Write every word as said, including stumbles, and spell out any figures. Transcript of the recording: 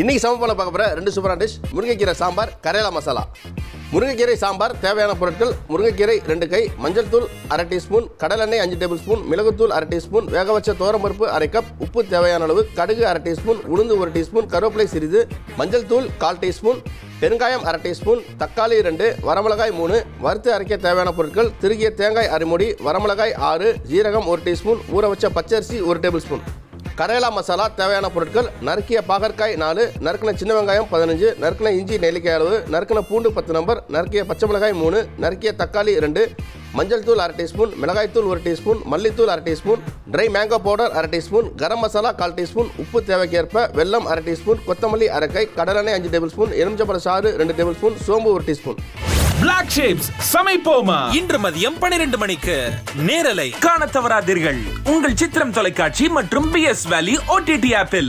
இன்னைக்கு சமைப்பல பார்க்க போகிற ரெண்டு சூப்பரான டிஷ் முருங்கைக்கீரை சாம்பார் கரேலா மசாலா. முருங்கைக்கீரை சாம்பார் தேவையான பொருட்கள்: முருங்கைக்கீரை ரெண்டு கை, மஞ்சள் தூள் அரை டீஸ்பூன், கடலெண்ணெய் அஞ்சு டேபிள் ஸ்பூன், மிளகுத்தூள் அரை டீஸ்பூன், வேக வச்ச துவரம்பருப்பு அரை கப், உப்பு தேவையான அளவு, கடுகு அரை டீஸ்பூன், உளுந்து ஒரு டீஸ்பூன், கருவேப்பிலை சிறிது, மஞ்சள் தூள் கால் டீஸ்பூன், பெருங்காயம் அரை டீஸ்பூன், தக்காளி ரெண்டு, வரமிளகாய் மூணு, வறுத்து அரைக்க தேவையான பொருட்கள்: திருகிய தேங்காய் அரைமுடி, வரமிளகாய் ஆறு, ஜீரகம் ஒரு டீஸ்பூன், ஊற வச்ச பச்சரிசி ஒரு டேபிள் ஸ்பூன். கரேலா மசாலா தேவையான பொருட்கள்: நறுக்கிய பாகற்காய் நாலு, நறுக்கின சின்ன வெங்காயம் பதினஞ்சு, நறுக்கின இஞ்சி நெல்லிக்காய் அளவு, நறுக்கின பூண்டு பத்து நம்பர், நறுக்கிய பச்சை மிளகாய் மூணு, நறுக்கிய தக்காளி ரெண்டு, மஞ்சள் தூள் அரை டீஸ்பூன், மிளகாய் தூள் ஒரு டீஸ்பூன், மல்லித்தூள் அரை டீஸ்பூன், ட்ரை மேங்கோ பவுடர் அரை டீஸ்பூன், கரம் மசாலா கால் டீஸ்பூன், உப்பு தேவைக்கேற்ப, வெல்லம் அரை டீஸ்பூன், கொத்தமல்லி அரை கை, கடலெண்ணெய் அஞ்சு டேபிள் ஸ்பூன், எலுமிச்சம்பழ சாறு ரெண்டு டேபிள் ஸ்பூன், சோம்பு ஒரு டீஸ்பூன். Black Shapes சமைப்போமா இன்று மதியம் பன்னிரண்டு மணிக்கு நேரலை காண தவறாதீர்கள். உங்கள் சித்திரம் தொலைக்காட்சி மற்றும் பி எஸ் வேலி ஓ டி டி ஆப்பில்.